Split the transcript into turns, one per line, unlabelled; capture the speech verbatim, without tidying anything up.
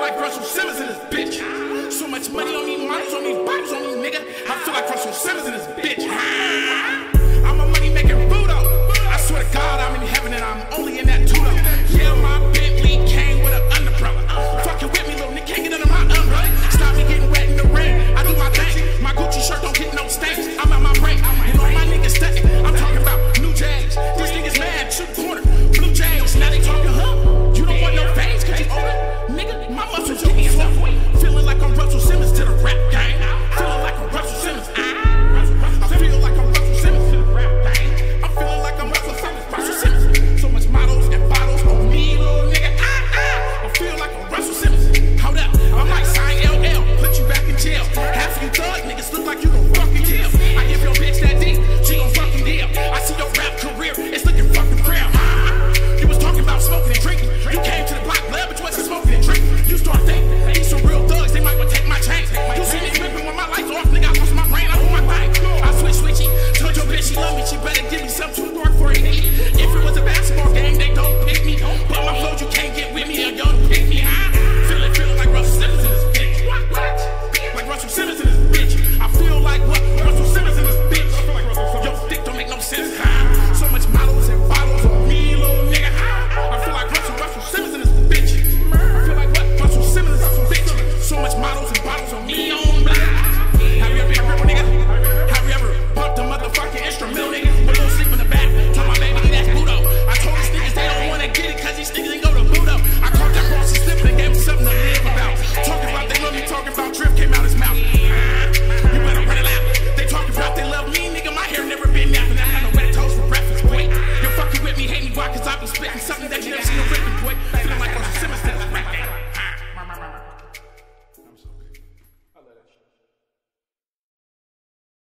like Russell Simmons in this bitch. So much money on these models, on these bottles, on these nigga. I feel like Russell Simmons in this bitch. I'm a money making Buddha. I swear to God, I'm in heaven and I'm only in that tudo. Yeah, my Bentley came with an umbrella. Fucking with me, little nigga, can't get under my umbrella. Stop me getting wet in the rain. I do my thing. My Gucci shirt don't get no stains. I'm out my break. And all my niggas stunting. I'm talking about new J's. These niggas mad, shoot corner. Blue Jays. Now they talking, huh? You don't want no veins, cause you older. Nigga, my muscles do me stuff. Feeling like I'm Russell Simmons to the rap game. Feeling like I'm Russell Simmons. I feel like I'm Russell Simmons to the rap game. I'm feeling like I'm Russell Simmons. Russell Simmons. So much models and bottles on me, little nigga. Ah, ah. I feel like I'm Russell Simmons. Hold up, I might sign L L, put you back in jail. Half of you thug niggas look like you gon' fucking deal. I give your bitch that D, she gon' fucking deal. I see your rap career, it's looking fucking real. You was talking about smoking and drinking. You came to the block, blood, but you wasn't smoking and drinking. You start thinking, these some real thugs, they might want take my chains. You see me whipping with my lights off, nigga, I lost my brain, I do my thing. I switch switchy, told your bitch she love me, she better give me something too dark for it. If it was a basketball game, they don't pick me. But my flow, you can't get with me, or you don't pick me. Feeling, feeling like Russell Simmons in this bitch. Like Russell Simmons in this bitch. I feel like what? Russell Simmons in this bitch. Your dick don't make no sense. So much models and bottles on me, little nigga. I feel like Russell, Russell Simmons in this bitch. I feel like what? Russell Simmons in this bitch. So much models and bottles on me, on black. Have you ever been a ripper, nigga? Have you ever bumped a motherfucking instrumental, nigga? With a little sleep in the back. Told my baby that's Budo. I told these niggas they don't wanna get it, cause these niggas ain't go to Budo. I caught that cross and slipping and gave him something to live about. Talking about they love me, talking about drip came out his mouth. You better run it out. They talking about they love me, nigga. My hair never been napping. I had no wet toes for breakfast, boy. You're fucking with me, hate me, why? Cause I be spitting something that you never seen a ripping, boy.